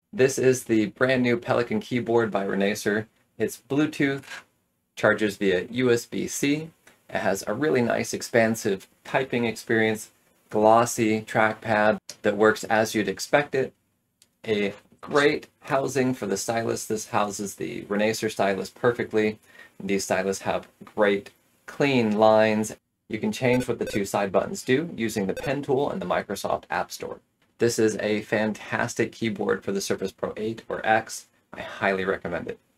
This is the brand new Pelican keyboard by RENAISSER. It's Bluetooth, charges via USB-C. It has a really nice expansive typing experience, glossy trackpad that works as you'd expect it. A great housing for the stylus. This houses the RENAISSER stylus perfectly. These stylus have great clean lines. You can change what the two side buttons do using the pen tool and the Microsoft App Store. This is a fantastic keyboard for the Surface Pro 8 or X. I highly recommend it.